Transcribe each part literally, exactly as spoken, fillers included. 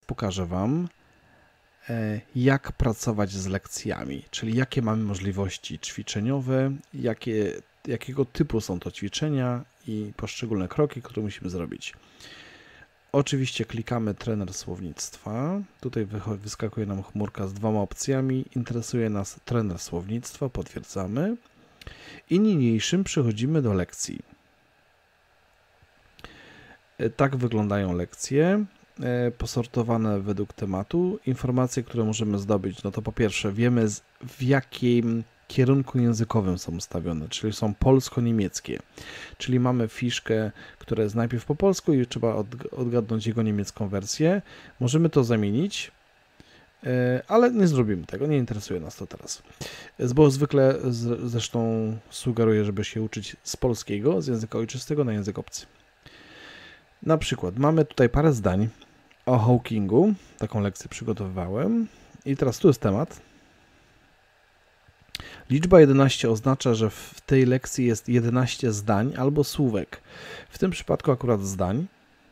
pokażę Wam, jak pracować z lekcjami, czyli jakie mamy możliwości ćwiczeniowe, jakie, jakiego typu są to ćwiczenia i poszczególne kroki, które musimy zrobić. Oczywiście klikamy trener słownictwa. Tutaj wyskakuje nam chmurka z dwoma opcjami. Interesuje nas trener słownictwa, potwierdzamy. I niniejszym przechodzimy do lekcji. Tak wyglądają lekcje, posortowane według tematu. Informacje, które możemy zdobyć, no to po pierwsze wiemy, w jakim kierunku językowym są ustawione, czyli są polsko-niemieckie. Czyli mamy fiszkę, która jest najpierw po polsku i trzeba odgadnąć jego niemiecką wersję. Możemy to zamienić, ale nie zrobimy tego, nie interesuje nas to teraz. Bo zwykle zresztą sugeruję, żeby się uczyć z polskiego, z języka ojczystego na język obcy. Na przykład mamy tutaj parę zdań o Hawkingu, taką lekcję przygotowywałem i teraz tu jest temat. Liczba jedenaście oznacza, że w tej lekcji jest jedenaście zdań albo słówek. W tym przypadku akurat zdań.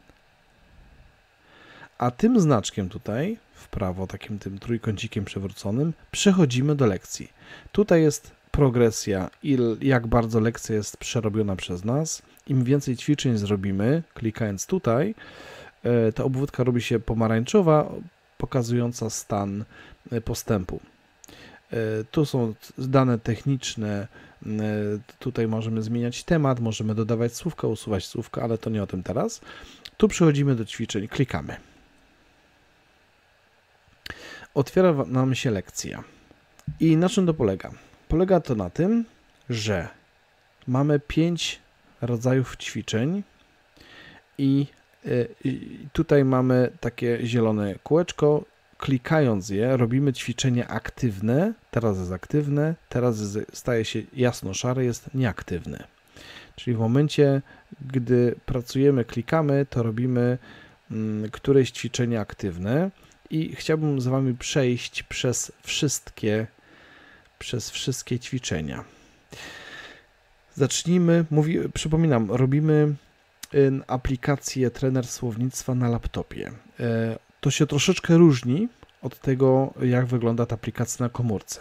A tym znaczkiem tutaj, w prawo, takim tym trójkącikiem przewróconym, przechodzimy do lekcji. Tutaj jest progresja, il, jak bardzo lekcja jest przerobiona przez nas. Im więcej ćwiczeń zrobimy, klikając tutaj, ta obwódka robi się pomarańczowa, pokazująca stan postępu. Tu są dane techniczne, tutaj możemy zmieniać temat, możemy dodawać słówka, usuwać słówka, ale to nie o tym teraz. Tu przechodzimy do ćwiczeń, klikamy. Otwiera nam się lekcja. I na czym to polega? Polega to na tym, że mamy pięć rodzajów ćwiczeń i tutaj mamy takie zielone kółeczko. Klikając je, robimy ćwiczenie aktywne, teraz jest aktywne, teraz staje się jasno-szare, jest nieaktywne. Czyli w momencie, gdy pracujemy, klikamy, to robimy mm, któreś ćwiczenie aktywne i chciałbym z Wami przejść przez wszystkie, przez wszystkie ćwiczenia. Zacznijmy, mówi, przypominam, robimy aplikację trener słownictwa na laptopie. To się troszeczkę różni od tego, jak wygląda ta aplikacja na komórce.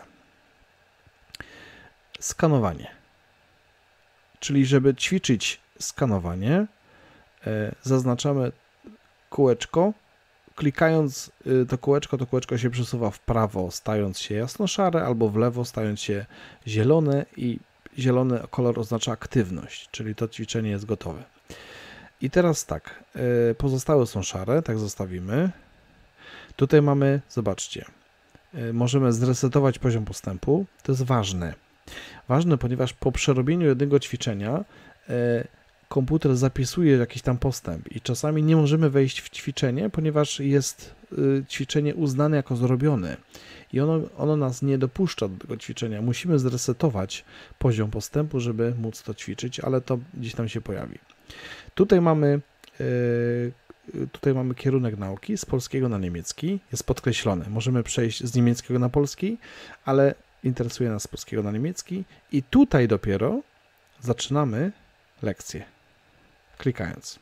Skanowanie. Czyli żeby ćwiczyć skanowanie, zaznaczamy kółeczko. Klikając to kółeczko, to kółeczko się przesuwa w prawo, stając się jasno-szare, albo w lewo, stając się zielone i zielony kolor oznacza aktywność, czyli to ćwiczenie jest gotowe. I teraz tak, pozostałe są szare, tak zostawimy. Tutaj mamy, zobaczcie, możemy zresetować poziom postępu. To jest ważne. Ważne, ponieważ po przerobieniu jednego ćwiczenia komputer zapisuje jakiś tam postęp i czasami nie możemy wejść w ćwiczenie, ponieważ jest ćwiczenie uznane jako zrobione i ono, ono nas nie dopuszcza do tego ćwiczenia. Musimy zresetować poziom postępu, żeby móc to ćwiczyć, ale to gdzieś tam się pojawi. Tutaj mamy Tutaj mamy kierunek nauki z polskiego na niemiecki, jest podkreślony. Możemy przejść z niemieckiego na polski, ale interesuje nas z polskiego na niemiecki i tutaj dopiero zaczynamy lekcję, klikając.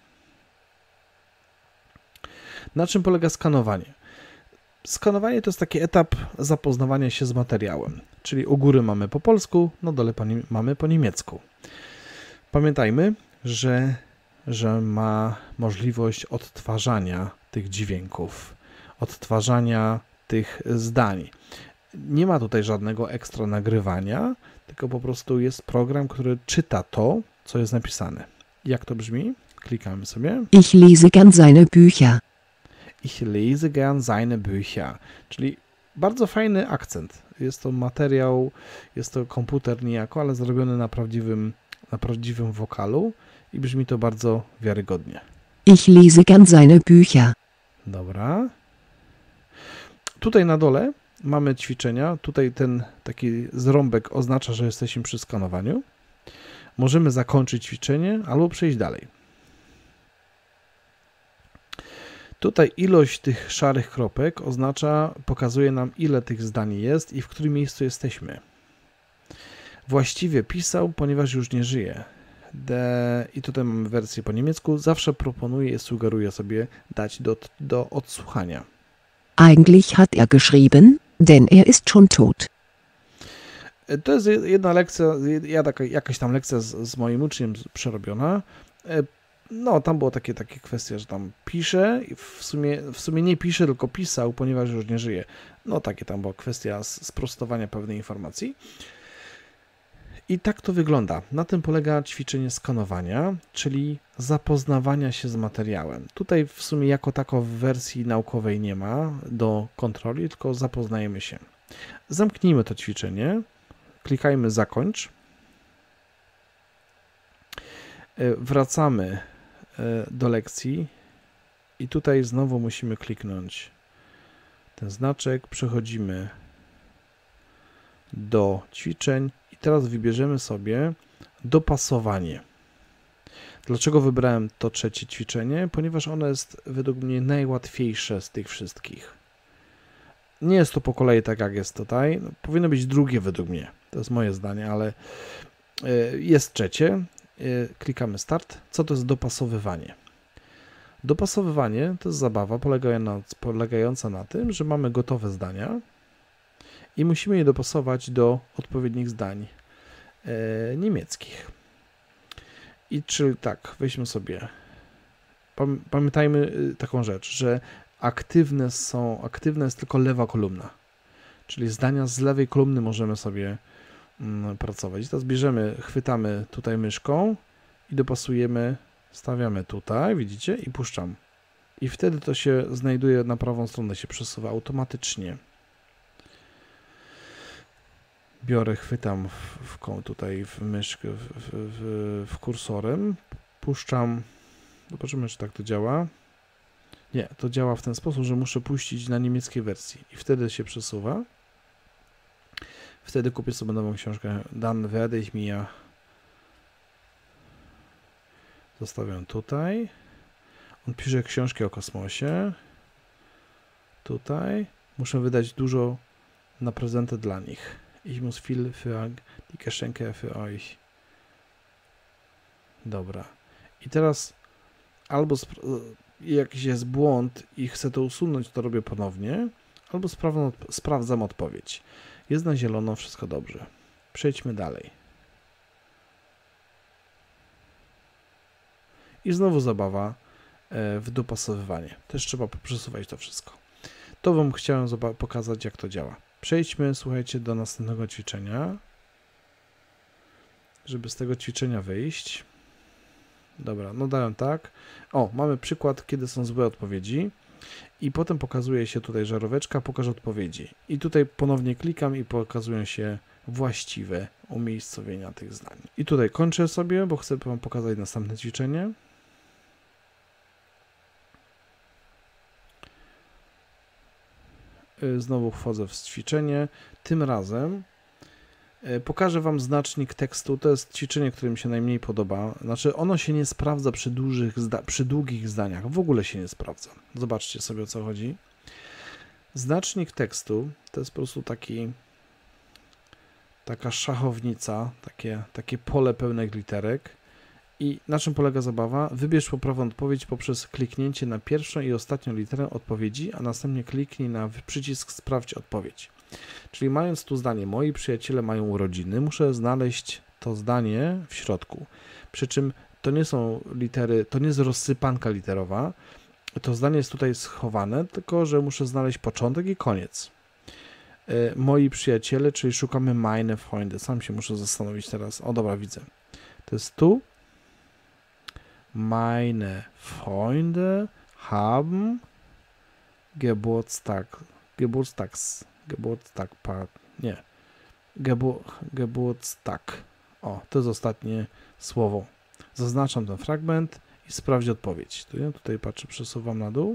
Na czym polega skanowanie? Skanowanie to jest taki etap zapoznawania się z materiałem, czyli u góry mamy po polsku, na dole mamy po niemiecku. Pamiętajmy, że że ma możliwość odtwarzania tych dźwięków, odtwarzania tych zdań. Nie ma tutaj żadnego ekstra nagrywania, tylko po prostu jest program, który czyta to, co jest napisane. Jak to brzmi? Klikamy sobie. Ich lese gern seine Bücher. Ich lese gern seine Bücher. Czyli bardzo fajny akcent. Jest to materiał, jest to komputer niejako, ale zrobiony na prawdziwym, na prawdziwym wokalu. I brzmi to bardzo wiarygodnie. Ich lese gern seine Bücher. Dobra. Tutaj na dole mamy ćwiczenia. Tutaj ten taki zrąbek oznacza, że jesteśmy przy skanowaniu. Możemy zakończyć ćwiczenie albo przejść dalej. Tutaj ilość tych szarych kropek oznacza, pokazuje nam, ile tych zdań jest i w którym miejscu jesteśmy. Właściwie pisał, ponieważ już nie żyje. De, i tutaj mamy wersję po niemiecku. Zawsze proponuję i sugeruję sobie dać do, do odsłuchania. Eigentlich hat er geschrieben, denn er ist schon tot. To jest jedna lekcja, ja, taka, jakaś tam lekcja z, z moim uczniem przerobiona. No, tam było takie, takie kwestie, że tam pisze i w sumie, w sumie nie pisze, tylko pisał, ponieważ już nie żyje. No, takie tam była kwestia sprostowania pewnej informacji. I tak to wygląda. Na tym polega ćwiczenie skanowania, czyli zapoznawania się z materiałem. Tutaj w sumie jako tako w wersji naukowej nie ma do kontroli, tylko zapoznajemy się. Zamknijmy to ćwiczenie. Klikajmy zakończ. Wracamy do lekcji i tutaj znowu musimy kliknąć ten znaczek. Przechodzimy do ćwiczeń i teraz wybierzemy sobie dopasowanie. Dlaczego wybrałem to trzecie ćwiczenie? Ponieważ ono jest według mnie najłatwiejsze z tych wszystkich. Nie jest to po kolei tak, jak jest tutaj. No, powinno być drugie według mnie. To jest moje zdanie, ale jest trzecie. Klikamy start. Co to jest dopasowywanie? Dopasowywanie to jest zabawa polegająca na tym, że mamy gotowe zdania i musimy je dopasować do odpowiednich zdań niemieckich. I czyli tak, weźmy sobie, pamiętajmy taką rzecz, że aktywne są, aktywna jest tylko lewa kolumna, czyli zdania z lewej kolumny możemy sobie mm, pracować. I teraz bierzemy, chwytamy tutaj myszką i dopasujemy, stawiamy tutaj, widzicie, i puszczam. I wtedy to się znajduje na prawą stronę, się przesuwa automatycznie. Biorę, chwytam w, w, tutaj w myszkę, w, w, w kursorem, puszczam, zobaczymy, czy tak to działa. Nie, to działa w ten sposób, że muszę puścić na niemieckiej wersji i wtedy się przesuwa. Wtedy kupię sobie nową książkę. Dann werde ich mir. Zostawiam tutaj. On pisze książki o kosmosie. Tutaj. Muszę wydać dużo na prezenty dla nich. Ich muss viel für die Geschenke für euch. Dobra. I teraz albo jakiś jest błąd i chcę to usunąć, to robię ponownie, albo sprawdzam, sprawdzam odpowiedź. Jest na zielono, wszystko dobrze. Przejdźmy dalej. I znowu zabawa w dopasowywanie. Też trzeba przesuwać to wszystko. To wam chciałem pokazać, jak to działa. Przejdźmy, słuchajcie, do następnego ćwiczenia. Żeby z tego ćwiczenia wyjść. Dobra, no dałem tak. O, mamy przykład, kiedy są złe odpowiedzi. I potem pokazuje się tutaj żaróweczka, pokaż odpowiedzi. I tutaj ponownie klikam i pokazują się właściwe umiejscowienia tych zdań. I tutaj kończę sobie, bo chcę wam pokazać następne ćwiczenie. Znowu wchodzę w ćwiczenie. Tym razem pokażę wam znacznik tekstu. To jest ćwiczenie, które mi się najmniej podoba. Znaczy, ono się nie sprawdza przy, dużych zda przy długich zdaniach. W ogóle się nie sprawdza. Zobaczcie sobie, o co chodzi. Znacznik tekstu to jest po prostu taki taka szachownica, takie, takie pole pełnych literek. I na czym polega zabawa? Wybierz poprawną odpowiedź poprzez kliknięcie na pierwszą i ostatnią literę odpowiedzi, a następnie kliknij na przycisk sprawdź odpowiedź. Czyli mając tu zdanie, moi przyjaciele mają urodziny, muszę znaleźć to zdanie w środku. Przy czym to nie są litery, to nie jest rozsypanka literowa, to zdanie jest tutaj schowane, tylko że muszę znaleźć początek i koniec. Moi przyjaciele, czyli szukamy meine Freunde. Sam się muszę zastanowić teraz. O, dobra, widzę. To jest tu. Meine Freunde haben Geburtstag. Geburtstags. Geburtstag. Nie. Gebur, Geburtstag. O, to jest ostatnie słowo. Zaznaczam ten fragment i sprawdź odpowiedź. Tu, ja tutaj patrzę, przesuwam na dół.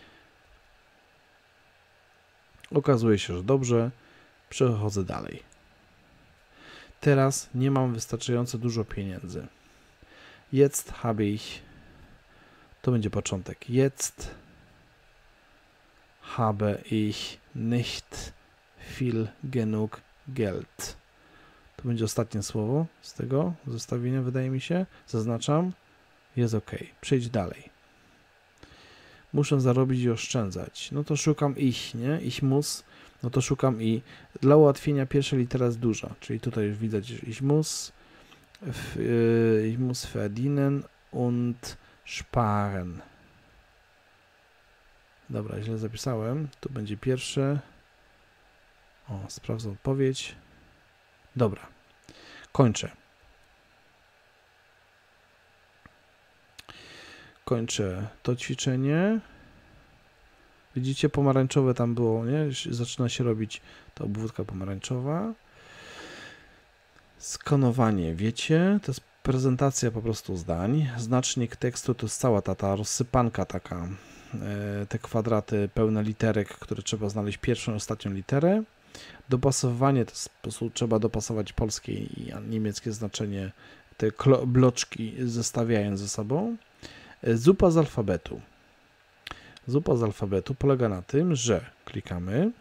Okazuje się, że dobrze. Przechodzę dalej. Teraz nie mam wystarczająco dużo pieniędzy. Jetzt habe ich, to będzie początek. Jetzt habe ich nicht viel genug Geld. To będzie ostatnie słowo z tego zestawienia, wydaje mi się. Zaznaczam. Jest OK. Przejdź dalej. muszę zarobić i oszczędzać. No to szukam ich, nie? Ich muss, no to szukam i. Dla ułatwienia pierwsza litera jest duża, czyli tutaj już widać, że ich muss, ich muss verdienen und sparen. Dobra, źle zapisałem. Tu będzie pierwsze. O, sprawdzę odpowiedź. Dobra. Kończę. Kończę to ćwiczenie. Widzicie, pomarańczowe tam było, nie? Zaczyna się robić ta obwódka pomarańczowa. Skanowanie, wiecie, to jest prezentacja po prostu zdań. Znacznik tekstu to jest cała ta, ta rozsypanka taka, e, te kwadraty pełne literek, które trzeba znaleźć pierwszą i ostatnią literę. Dopasowanie to jest po prostu trzeba dopasować polskie i niemieckie znaczenie, te bloczki zestawiając ze sobą. Zupa z alfabetu. Zupa z alfabetu polega na tym, że klikamy,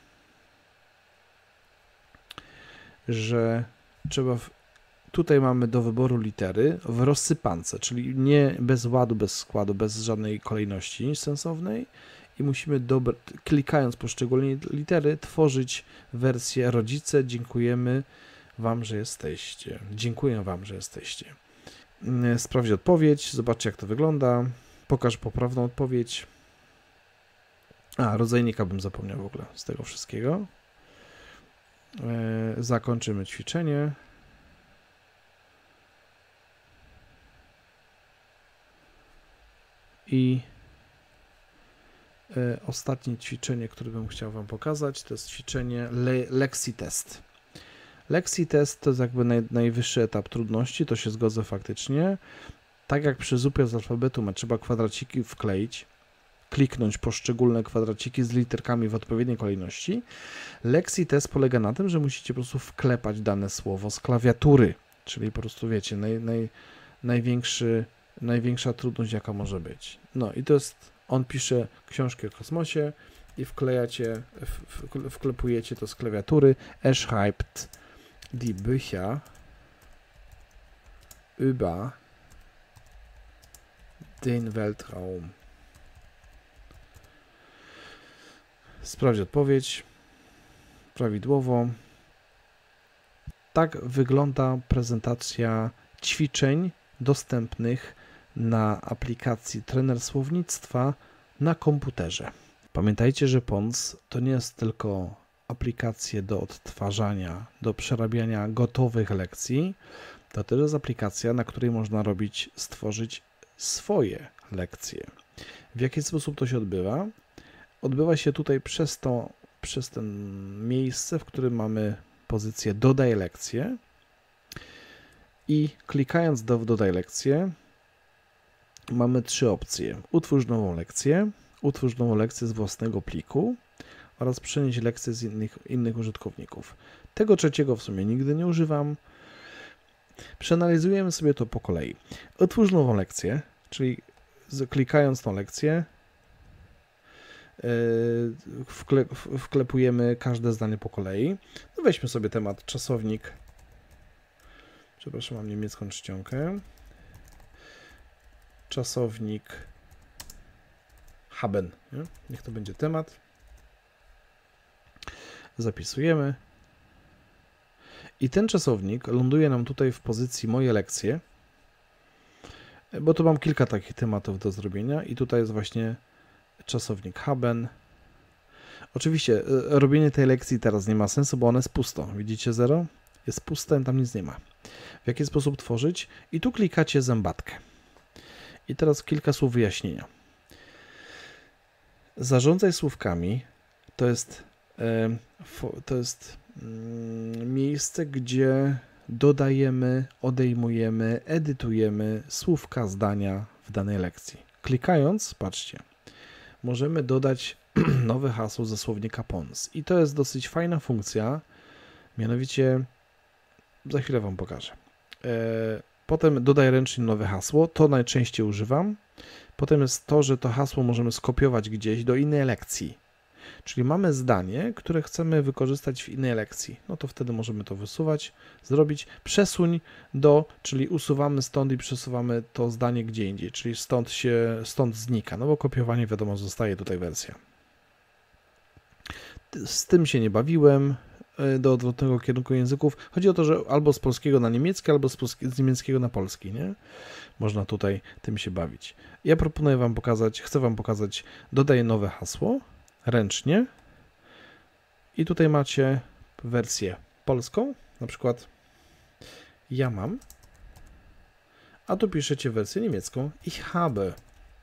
że trzeba, w, tutaj mamy do wyboru litery w rozsypance, czyli nie bez ładu, bez składu, bez żadnej kolejności sensownej i musimy, dobra, klikając poszczególne litery, tworzyć wersję rodzice, dziękujemy Wam, że jesteście. Dziękuję Wam, że jesteście. Sprawdź odpowiedź, zobaczcie jak to wygląda, pokaż poprawną odpowiedź. A, rodzajnika bym zapomniał w ogóle z tego wszystkiego. E, zakończymy ćwiczenie. I e, ostatnie ćwiczenie, które bym chciał Wam pokazać, to jest ćwiczenie le Lexitest. Lexitest to jest jakby naj, najwyższy etap trudności, to się zgodzę faktycznie. Tak jak przy zupie z alfabetu ma trzeba kwadraciki wkleić, kliknąć poszczególne kwadraciki z literkami w odpowiedniej kolejności. Lexitest polega na tym, że musicie po prostu wklepać dane słowo z klawiatury, czyli po prostu wiecie, naj, naj, największy, największa trudność jaka może być. No i to jest, on pisze książki o kosmosie i wklejacie, w, w, wklepujecie to z klawiatury. Er schreibt die Bücher über den Weltraum. Sprawdź odpowiedź prawidłowo. Tak wygląda prezentacja ćwiczeń dostępnych na aplikacji Trener Słownictwa na komputerze. Pamiętajcie, że Pons to nie jest tylko aplikacje do odtwarzania, do przerabiania gotowych lekcji, to też jest aplikacja, na której można robić, stworzyć swoje lekcje. W jaki sposób to się odbywa? Odbywa się tutaj przez to, przez to miejsce, w którym mamy pozycję Dodaj lekcję i klikając do Dodaj lekcję mamy trzy opcje. Utwórz nową lekcję, utwórz nową lekcję z własnego pliku oraz przenieść lekcję z innych, innych użytkowników. Tego trzeciego w sumie nigdy nie używam. Przeanalizujemy sobie to po kolei. Utwórz nową lekcję, czyli klikając tą lekcję Wkle, wklepujemy każde zdanie po kolei. No weźmy sobie temat czasownik. Przepraszam, mam niemiecką czcionkę. Czasownik haben. Nie? Niech to będzie temat. Zapisujemy. I ten czasownik ląduje nam tutaj w pozycji moje lekcje, bo tu mam kilka takich tematów do zrobienia i tutaj jest właśnie czasownik haben. Oczywiście robienie tej lekcji teraz nie ma sensu, bo ona jest pusto. Widzicie zero? Jest puste, tam nic nie ma. W jaki sposób tworzyć? I tu klikacie zębatkę. I teraz kilka słów wyjaśnienia. Zarządzaj słówkami to jest, to jest miejsce, gdzie dodajemy, odejmujemy, edytujemy słówka, zdania w danej lekcji. Klikając, patrzcie, możemy dodać nowe hasło ze słownika Pons. I to jest dosyć fajna funkcja, mianowicie za chwilę Wam pokażę. Potem dodaj ręcznie nowe hasło, to najczęściej używam. Potem jest to, że to hasło możemy skopiować gdzieś do innej lekcji. Czyli mamy zdanie, które chcemy wykorzystać w innej lekcji. No to wtedy możemy to wysuwać, zrobić. Przesuń do, czyli usuwamy stąd i przesuwamy to zdanie gdzie indziej, czyli stąd się, stąd znika, no bo kopiowanie wiadomo zostaje tutaj wersja. Z tym się nie bawiłem. Do odwrotnego kierunku języków. Chodzi o to, że albo z polskiego na niemiecki, albo z, z niemieckiego na polski, nie? Można tutaj tym się bawić. Ja proponuję Wam pokazać, chcę Wam pokazać, dodaję nowe hasło ręcznie i tutaj macie wersję polską, na przykład ja mam, a tu piszecie wersję niemiecką ich habe.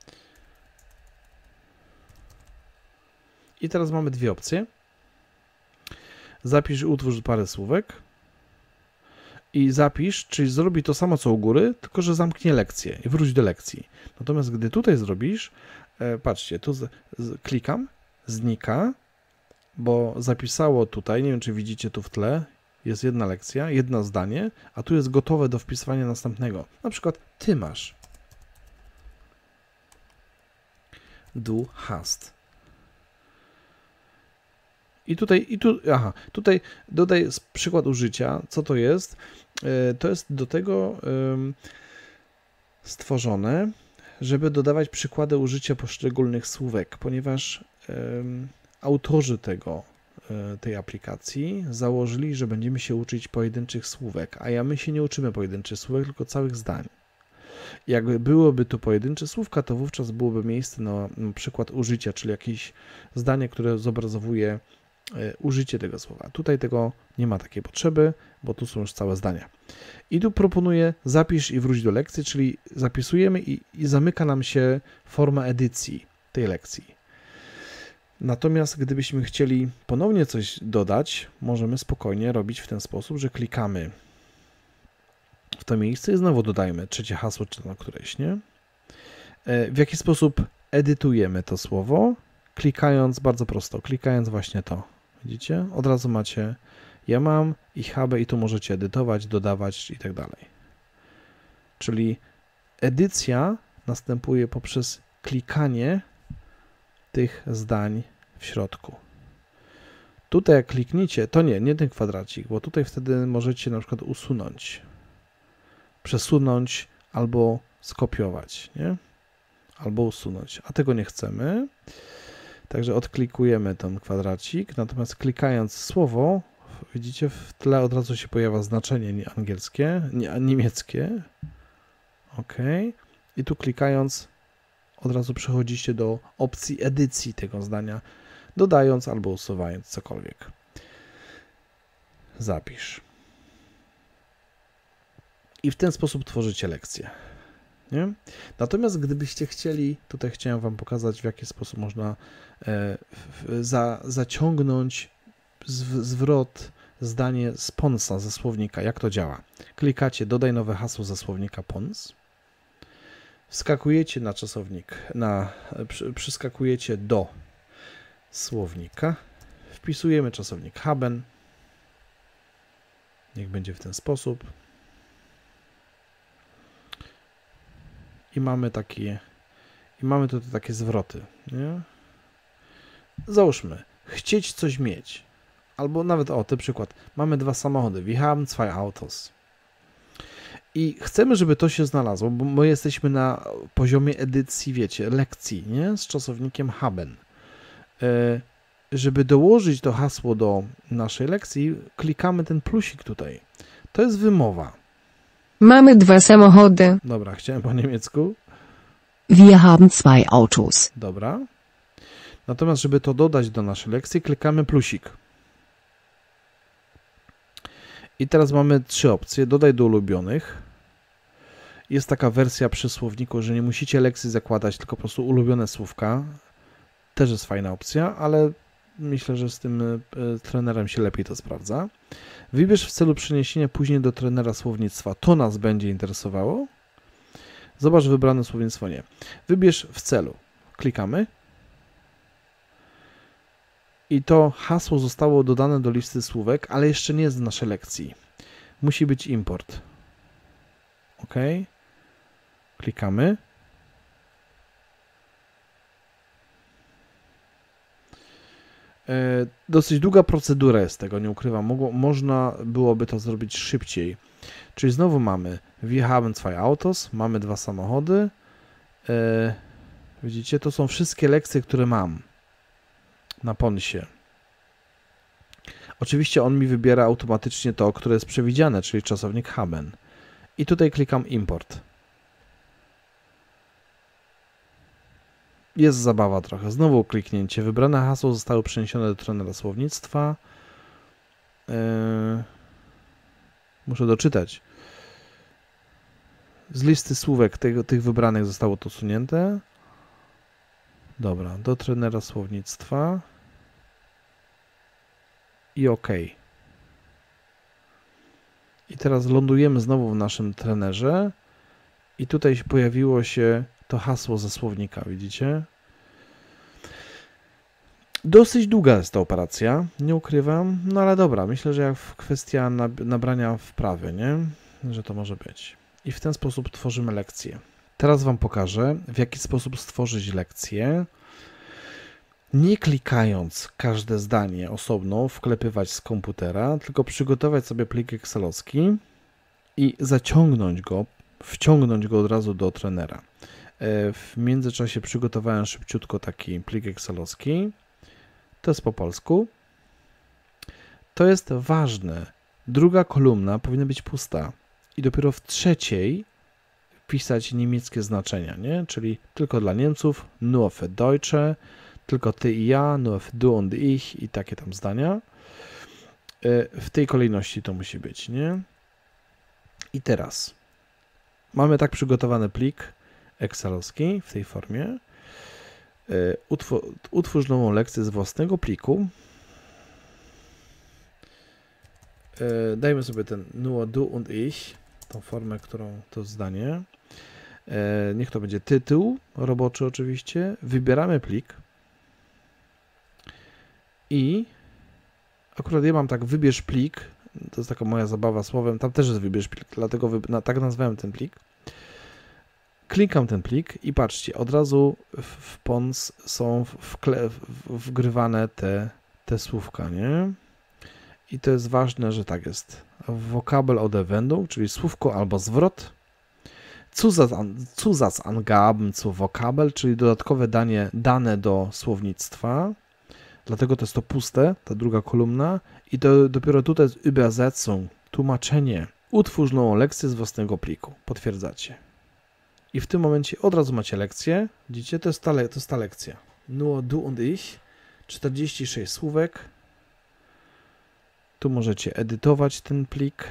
I teraz mamy dwie opcje. Zapisz i utwórz parę słówek i zapisz, czyli zrobi to samo co u góry, tylko że zamknie lekcję i wróć do lekcji. Natomiast gdy tutaj zrobisz, e, patrzcie, tu z, z, klikam, znika, bo zapisało tutaj, nie wiem czy widzicie tu w tle, jest jedna lekcja, jedno zdanie, a tu jest gotowe do wpisywania następnego. Na przykład ty masz. Du hast. I tutaj, i tu, aha, tutaj dodaj przykład użycia. Co to jest? To jest do tego stworzone, żeby dodawać przykłady użycia poszczególnych słówek, ponieważ autorzy tego, tej aplikacji założyli, że będziemy się uczyć pojedynczych słówek, a ja my się nie uczymy pojedynczych słówek, tylko całych zdań. Jakby byłoby tu pojedyncze słówka, to wówczas byłoby miejsce na, na przykład użycia, czyli jakieś zdanie, które zobrazowuje użycie tego słowa. Tutaj tego nie ma takiej potrzeby, bo tu są już całe zdania. I tu proponuję zapisz i wróć do lekcji, czyli zapisujemy i, i zamyka nam się forma edycji tej lekcji. Natomiast gdybyśmy chcieli ponownie coś dodać, możemy spokojnie robić w ten sposób, że klikamy w to miejsce i znowu dodajmy trzecie hasło, czy na któreś, nie? W jaki sposób edytujemy to słowo? Klikając, bardzo prosto, klikając właśnie to. Widzicie? Od razu macie ja mam i habe i tu możecie edytować, dodawać i tak dalej. Czyli edycja następuje poprzez klikanie tych zdań w środku. Tutaj jak klikniecie, to nie, nie ten kwadracik, bo tutaj wtedy możecie na przykład usunąć, przesunąć albo skopiować, nie? Albo usunąć, a tego nie chcemy. Także odklikujemy ten kwadracik, natomiast klikając słowo, widzicie, w tle od razu się pojawia znaczenie angielskie, nie, niemieckie. OK. I tu klikając od razu przechodzicie do opcji edycji tego zdania, dodając albo usuwając cokolwiek. Zapisz. I w ten sposób tworzycie lekcję. Nie? Natomiast gdybyście chcieli, tutaj chciałem Wam pokazać, w jaki sposób można e, w, za, zaciągnąć zw, zwrot, zdanie z ponsa, ze słownika. Jak to działa? Klikacie, dodaj nowe hasło ze słownika pons. Wskakujecie na czasownik, na, przy, przyskakujecie do słownika. Wpisujemy czasownik haben. Niech będzie w ten sposób. I mamy takie, i mamy tutaj takie zwroty, nie? Załóżmy, chcieć coś mieć. Albo nawet, o, ten przykład. Mamy dwa samochody. Wir haben zwei Autos. I chcemy, żeby to się znalazło, bo my jesteśmy na poziomie edycji, wiecie, lekcji, nie? Z czasownikiem haben. E, żeby dołożyć to hasło do naszej lekcji, klikamy ten plusik tutaj. To jest wymowa. Mamy dwa samochody. Dobra, chciałem po niemiecku. Wir haben zwei Autos. Dobra. Natomiast, żeby to dodać do naszej lekcji, klikamy plusik. I teraz mamy trzy opcje. Dodaj do ulubionych. Jest taka wersja przy słowniku, że nie musicie lekcji zakładać, tylko po prostu ulubione słówka. Też jest fajna opcja, ale myślę, że z tym y, trenerem się lepiej to sprawdza. Wybierz w celu przeniesienia później do trenera słownictwa. To nas będzie interesowało. Zobacz wybrane słownictwo nie. Wybierz w celu. Klikamy. I to hasło zostało dodane do listy słówek, ale jeszcze nie jest w naszej lekcji. Musi być import. OK. Klikamy. Dosyć długa procedura jest tego, nie ukrywam. Mogło, można byłoby to zrobić szybciej. Czyli znowu mamy Wir haben zwei Autos, mamy dwa samochody. Widzicie, to są wszystkie lekcje, które mam na Ponsie. Oczywiście on mi wybiera automatycznie to, które jest przewidziane, czyli czasownik haben. I tutaj klikam import. Jest zabawa trochę. Znowu kliknięcie. Wybrane hasło zostało przeniesione do trenera słownictwa. Yy... Muszę doczytać. Z listy słówek tego, tych wybranych zostało to usunięte. Dobra, do trenera słownictwa. I OK. I teraz lądujemy znowu w naszym trenerze. I tutaj pojawiło się to hasło ze słownika, widzicie? Dosyć długa jest ta operacja, nie ukrywam, no ale dobra, myślę, że jak kwestia nabrania wprawy, nie? Że to może być. I w ten sposób tworzymy lekcję. Teraz Wam pokażę, w jaki sposób stworzyć lekcję, nie klikając każde zdanie osobno, wklepywać z komputera, tylko przygotować sobie plik excelowski i zaciągnąć go, wciągnąć go od razu do trenera. W międzyczasie przygotowałem szybciutko taki plik excelowski. To jest po polsku. To jest ważne. Druga kolumna powinna być pusta. I dopiero w trzeciej wpisać niemieckie znaczenia, nie? Czyli tylko dla Niemców, nur für Deutsche, tylko ty i ja, nur für du und ich i takie tam zdania. W tej kolejności to musi być, nie? I teraz mamy tak przygotowany plik excelowski w tej formie. Utwórz, utwórz nową lekcję z własnego pliku. Dajmy sobie ten nur du und ich, tą formę, którą to zdanie. Niech to będzie tytuł roboczy oczywiście. Wybieramy plik. I akurat ja mam tak, wybierz plik. To jest taka moja zabawa słowem. Tam też jest wybierz plik, dlatego wy, na, tak nazwałem ten plik. Klikam ten plik i patrzcie, od razu w, w Pons są wkle, w, wgrywane te, te słówka, nie? I to jest ważne, że tak jest. Vokabel oder Wendung, czyli słówko albo zwrot. Zusatzangaben zu Vokabel, czyli dodatkowe danie, dane do słownictwa. Dlatego to jest to puste, ta druga kolumna. I to dopiero tutaj jest Übersetzung, tłumaczenie. Utwórz nową lekcję z własnego pliku. Potwierdzacie. I w tym momencie od razu macie lekcję. Widzicie, to jest ta, to jest ta lekcja. Nur du und ich. czterdzieści sześć słówek. Tu możecie edytować ten plik,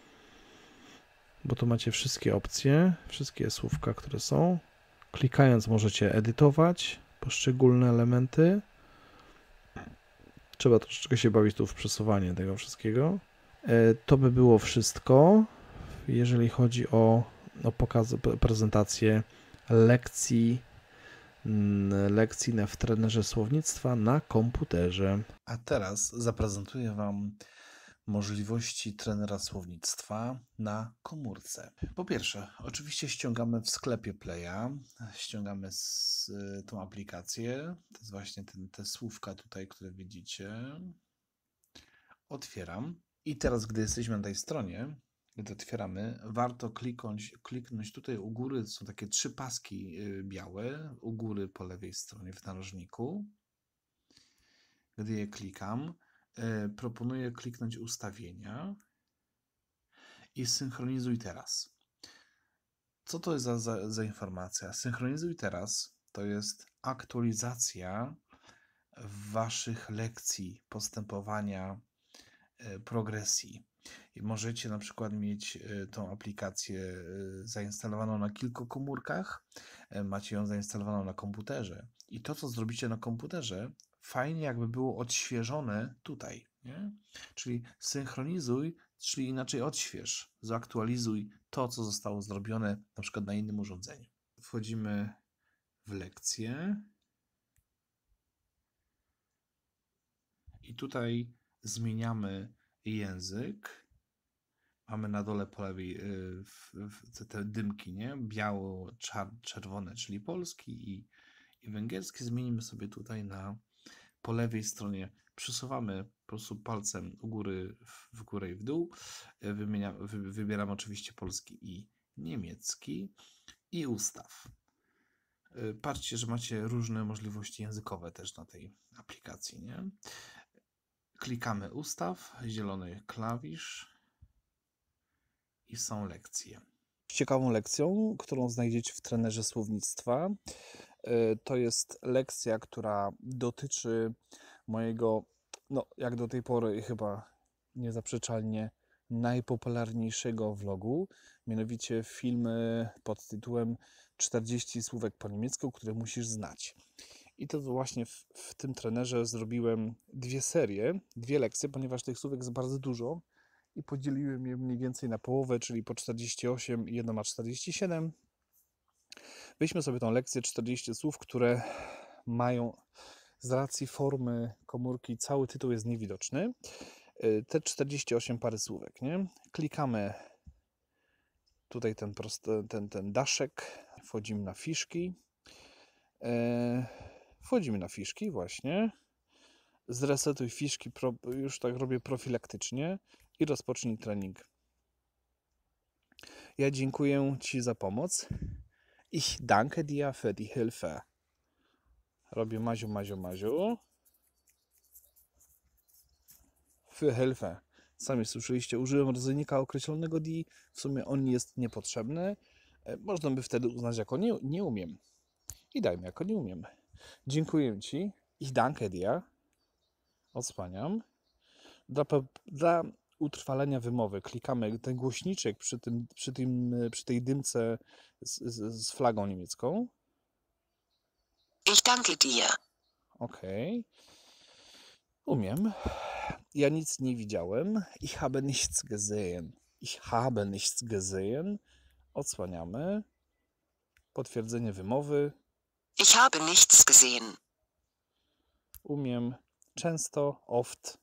bo tu macie wszystkie opcje, wszystkie słówka, które są. Klikając możecie edytować poszczególne elementy. Trzeba troszeczkę się bawić tu w przesuwanie tego wszystkiego. To by było wszystko, jeżeli chodzi o, o pokaz, prezentację lekcji, lekcji w trenerze słownictwa na komputerze. A teraz zaprezentuję Wam możliwości trenera słownictwa na komórce. Po pierwsze, oczywiście ściągamy w sklepie Playa, ściągamy z, tą aplikację, to jest właśnie ten, te słówka tutaj, które widzicie. Otwieram i teraz, gdy jesteśmy na tej stronie, gdy otwieramy, warto kliknąć, kliknąć tutaj u góry, są takie trzy paski białe, u góry po lewej stronie w narożniku. Gdy je klikam, proponuję kliknąć ustawienia i synchronizuj teraz. Co to jest za, za, za informacja? Synchronizuj teraz to jest aktualizacja waszych lekcji, postępowania, progresji. I możecie na przykład mieć tą aplikację zainstalowaną na kilku komórkach, macie ją zainstalowaną na komputerze i to, co zrobicie na komputerze, fajnie jakby było odświeżone tutaj, nie? Czyli synchronizuj, czyli inaczej odśwież, zaktualizuj to, co zostało zrobione na przykład na innym urządzeniu. Wchodzimy w lekcję i tutaj zmieniamy język. Mamy na dole po lewej te dymki, nie? Biało, czerwone, czyli polski i, i węgierski. Zmienimy sobie tutaj na po lewej stronie Przesuwamy po prostu palcem u góry, w w górę i w dół. E, Wymienia, wy, wybieramy oczywiście polski i niemiecki i ustaw. E, Patrzcie, że macie różne możliwości językowe też na tej aplikacji, nie? Klikamy ustaw, zielony klawisz i są lekcje. Ciekawą lekcją, którą znajdziecie w trenerze słownictwa, y, to jest lekcja, która dotyczy mojego, no jak do tej pory chyba niezaprzeczalnie najpopularniejszego vlogu, mianowicie filmy pod tytułem czterdzieści słówek po niemiecku, które musisz znać. I to właśnie w, w tym trenerze zrobiłem dwie serie, dwie lekcje, ponieważ tych słówek jest bardzo dużo i podzieliłem je mniej więcej na połowę, czyli po czterdzieści osiem i jedna ma czterdzieści siedem. Weźmy sobie tą lekcję czterdzieści słów, które mają z racji formy komórki, cały tytuł jest niewidoczny. Te czterdzieści osiem pary słówek, nie? Klikamy tutaj ten, prosty, ten, ten daszek, wchodzimy na fiszki. Wchodzimy na fiszki właśnie. Zresetuj fiszki, już tak robię profilaktycznie i rozpocznij trening. Ja dziękuję Ci za pomoc. Ich danke dir für die Hilfe. Robię Maziu, Maziu, Maziu. Für Hilfe. Sami słyszeliście, użyłem rodzajnika określonego die. W sumie on jest niepotrzebny. Można by wtedy uznać jako nie, nie umiem. I dajmy jako nie umiem. Dziękuję Ci. Ich danke dir. Odsłaniam. Dla, dla utrwalenia wymowy klikamy ten głośniczek przy, tym, przy, tym, przy tej dymce z, z, z flagą niemiecką. Ich danke dir. Okej. Umiem. Ja nic nie widziałem. Ich habe nichts gesehen. Ich habe nichts gesehen. Odsłaniamy. Potwierdzenie wymowy. Ich habe nichts gesehen. Umiem. Często, oft.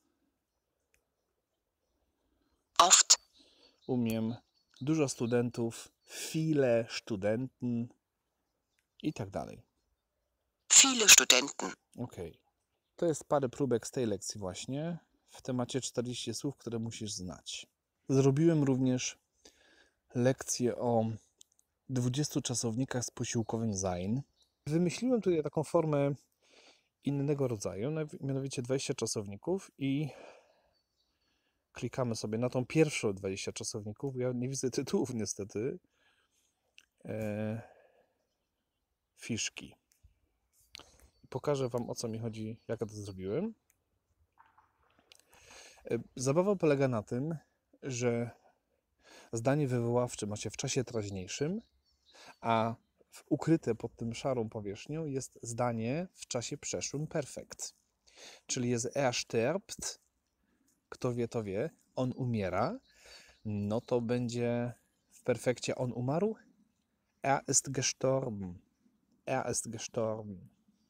Oft. Umiem. Dużo studentów. Viele Studenten. I tak dalej. Viele Studenten. Okej. To jest parę próbek z tej lekcji właśnie. W temacie czterdzieści słów, które musisz znać. Zrobiłem również lekcję o dwudziestu czasownikach z posiłkowym sein. Wymyśliłem tutaj taką formę innego rodzaju, mianowicie dwadzieścia czasowników i klikamy sobie na tą pierwszą dwadzieścia czasowników. Ja nie widzę tytułów niestety. E, fiszki. Pokażę Wam, o co mi chodzi, jak ja to zrobiłem. Zabawa polega na tym, że zdanie wywoławcze macie w czasie teraźniejszym, a ukryte pod tym szarą powierzchnią jest zdanie w czasie przeszłym perfekt. Czyli jest er stirbt, kto wie, to wie, on umiera, no to będzie w perfekcie on umarł, er ist gestorben, er ist gestorben.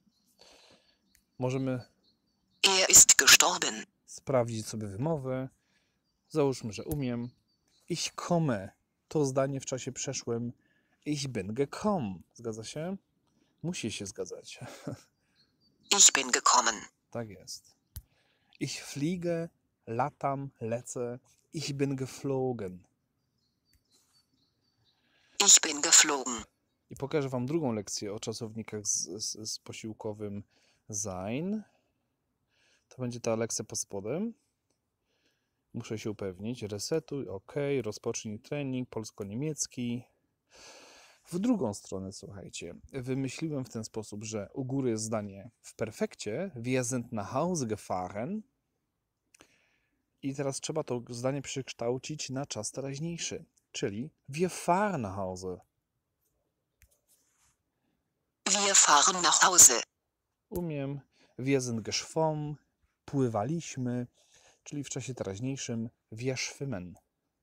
Możemy Er ist gestorben. sprawdzić sobie wymowę. Załóżmy, że umiem. Ich komme. To zdanie w czasie przeszłym. Ich bin gekommen. Zgadza się? Musi się zgadzać. Ich bin gekommen. Tak jest. Ich fliege, latam, lecę. Ich bin geflogen. Ich bin geflogen. I pokażę Wam drugą lekcję o czasownikach z, z, z posiłkowym sein. To będzie ta lekcja pod spodem. Muszę się upewnić. Resetuj, OK, rozpocznij trening polsko-niemiecki. W drugą stronę, słuchajcie, wymyśliłem w ten sposób, że u góry jest zdanie w perfekcie. Wir sind nach Hause gefahren. I teraz trzeba to zdanie przekształcić na czas teraźniejszy, czyli wir fahren nach Hause. Wir fahren nach Hause. Umiem. Wir sind geschwommen. Pływaliśmy. Czyli w czasie teraźniejszym wir schwimmen.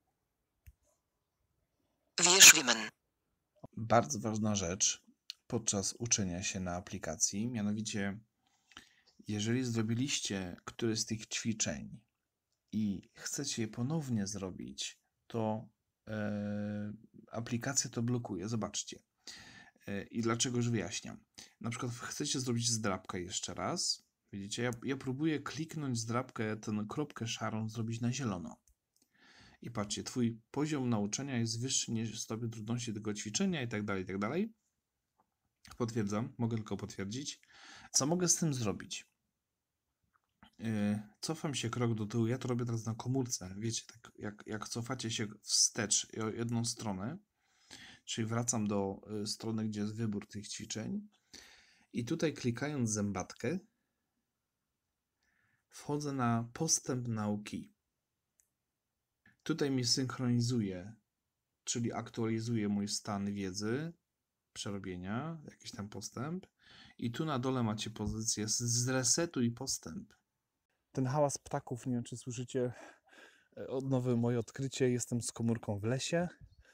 Wir schwimmen. Bardzo ważna rzecz podczas uczenia się na aplikacji, mianowicie jeżeli zrobiliście któreś z tych ćwiczeń i chcecie je ponownie zrobić, to e, aplikacja to blokuje. Zobaczcie. E, I dlaczego już wyjaśniam. Na przykład chcecie zrobić zdrabkę jeszcze raz. Widzicie, ja, ja próbuję kliknąć zdrabkę, tę kropkę szarą zrobić na zielono. I patrzcie, twój poziom nauczenia jest wyższy niż stopień trudności tego ćwiczenia i tak dalej, i tak dalej. Potwierdzam, mogę tylko potwierdzić. Co mogę z tym zrobić? Yy, cofam się krok do tyłu, ja to robię teraz na komórce, wiecie, tak jak, jak cofacie się wstecz o jedną stronę, czyli wracam do y, strony, gdzie jest wybór tych ćwiczeń i tutaj klikając zębatkę wchodzę na postęp nauki. Tutaj mi synchronizuje, czyli aktualizuje mój stan wiedzy, przerobienia, jakiś tam postęp i tu na dole macie pozycję zresetuj postęp. Ten hałas ptaków, nie wiem czy słyszycie, od nowe moje odkrycie, jestem z komórką w lesie.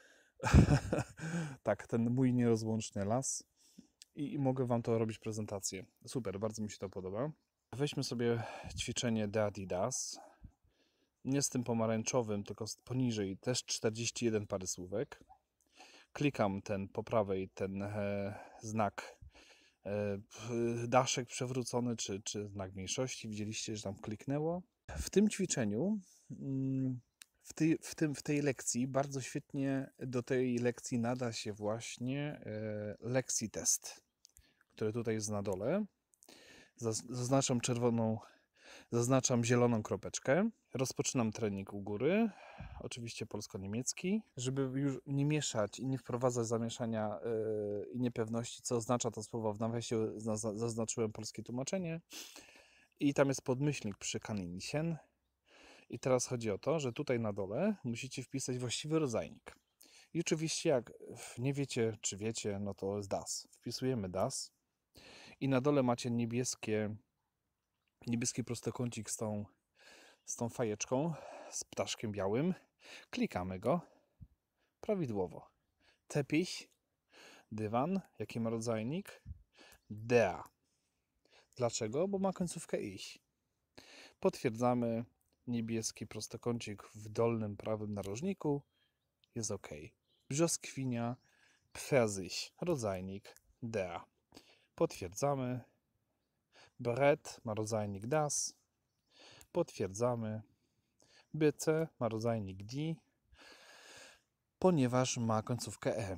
Tak, ten mój nierozłączny las I, i mogę wam to robić prezentację. Super, bardzo mi się to podoba. Weźmy sobie ćwiczenie The Adidas. Nie z tym pomarańczowym, tylko poniżej, też czterdzieści jeden parę słówek. Klikam ten po prawej, ten e, znak e, daszek przewrócony, czy, czy znak mniejszości. Widzieliście, że tam kliknęło. W tym ćwiczeniu, w tej, w tym, w tej lekcji, bardzo świetnie do tej lekcji nada się właśnie e, lekcji test, który tutaj jest na dole. Zaznaczam czerwoną, zaznaczam zieloną kropeczkę. Rozpoczynam trening u góry, oczywiście polsko-niemiecki, żeby już nie mieszać i nie wprowadzać zamieszania yy, i niepewności, co oznacza to słowo. W nawiasie zaznaczyłem polskie tłumaczenie i tam jest podmyślnik przy Kaninchen. I teraz chodzi o to, że tutaj na dole musicie wpisać właściwy rodzajnik. I oczywiście jak nie wiecie, czy wiecie, no to jest das. Wpisujemy das i na dole macie niebieskie, niebieski prostokącik z tą z tą fajeczką, z ptaszkiem białym. Klikamy go prawidłowo. Teppich, dywan, jaki ma rodzajnik? Der. Dlaczego? Bo ma końcówkę ich. Potwierdzamy, niebieski prostokącik w dolnym prawym narożniku jest ok. Brzoskwinia, Pfirsich, rodzajnik der. Potwierdzamy. Brett ma rodzajnik das. Potwierdzamy. B C ma rodzajnik D, ponieważ ma końcówkę E.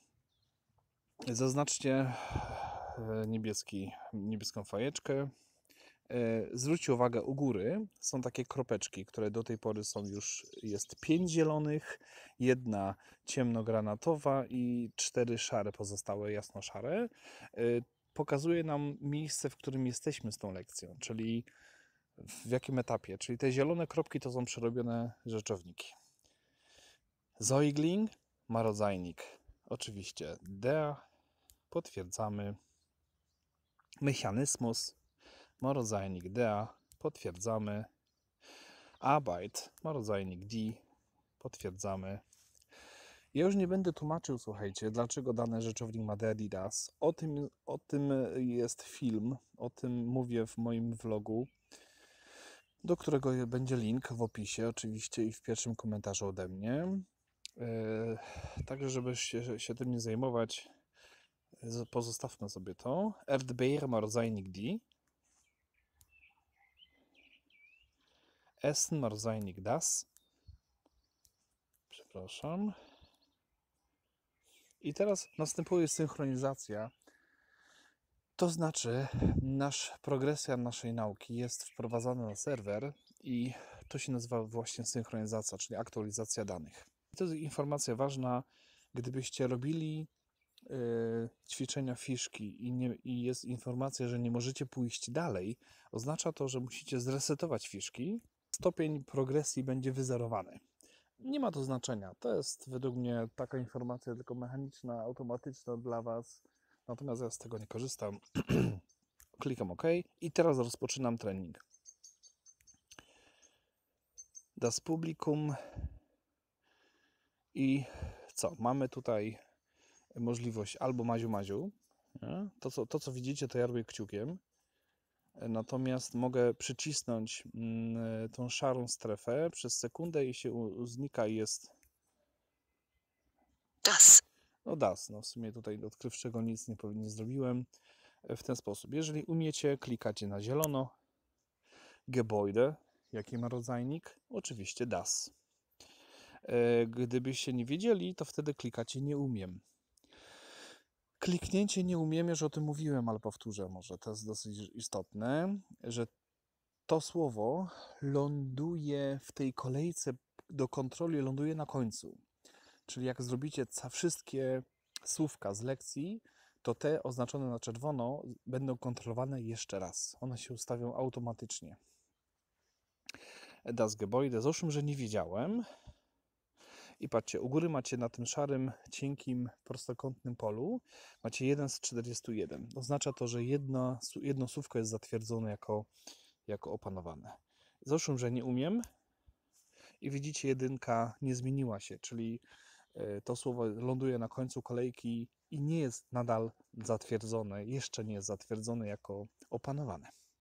Zaznaczcie niebieski, niebieską fajeczkę. Zwróćcie uwagę, u góry są takie kropeczki, które do tej pory są już, jest pięć zielonych, jedna ciemnogranatowa i cztery szare pozostałe, jasno-szare. Pokazuje nam miejsce, w którym jesteśmy z tą lekcją, czyli w jakim etapie, czyli te zielone kropki to są przerobione rzeczowniki. Säugling ma rodzajnik, oczywiście der, potwierdzamy. Mechanismus ma rodzajnik der, potwierdzamy. Arbeit ma rodzajnik D, potwierdzamy. Ja już nie będę tłumaczył, słuchajcie, dlaczego dany rzeczownik ma der, das. O tym, o tym jest film, o tym mówię w moim vlogu, do którego będzie link w opisie, oczywiście, i w pierwszym komentarzu ode mnie. Yy, także, żeby się, się tym nie zajmować, pozostawmy sobie to. Erdbeer ma rodzajnik D. Essen ma rodzajnik das. Przepraszam. I teraz następuje synchronizacja. To znaczy, nasz progresja naszej nauki jest wprowadzana na serwer i to się nazywa właśnie synchronizacja, czyli aktualizacja danych. To jest informacja ważna, gdybyście robili y, ćwiczenia fiszki i, nie, i jest informacja, że nie możecie pójść dalej, oznacza to, że musicie zresetować fiszki. Stopień progresji będzie wyzerowany. Nie ma to znaczenia. To jest według mnie taka informacja tylko mechaniczna, automatyczna dla Was. Natomiast ja z tego nie korzystam. Klikam OK i teraz rozpoczynam trening. Das Publikum. I co? Mamy tutaj możliwość albo Maziu Maziu. Nie? To, co, to, co widzicie, to ja robię kciukiem. Natomiast mogę przycisnąć mm, tą szarą strefę przez sekundę i się u, znika i jest Das. no das. No w sumie tutaj odkrywczego nic nie, nie zrobiłem. W ten sposób. Jeżeli umiecie, klikacie na zielono, Gebäude, jaki ma rodzajnik? Oczywiście das. E, Gdybyście nie wiedzieli, to wtedy klikacie nie umiem. Kliknięcie nie umiem, już o tym mówiłem, ale powtórzę może, to jest dosyć istotne, że to słowo ląduje w tej kolejce do kontroli, ląduje na końcu. Czyli jak zrobicie ca- wszystkie słówka z lekcji, to te oznaczone na czerwono będą kontrolowane jeszcze raz. One się ustawią automatycznie. Das Gebäude. Załóżmy, że nie wiedziałem. I patrzcie, u góry macie na tym szarym, cienkim, prostokątnym polu macie jeden z czterdziestu jeden. Oznacza to, że jedno, jedno słówko jest zatwierdzone jako, jako opanowane. Załóżmy, że nie umiem i widzicie, jedynka nie zmieniła się, czyli to słowo ląduje na końcu kolejki i nie jest nadal zatwierdzone, jeszcze nie jest zatwierdzone jako opanowane.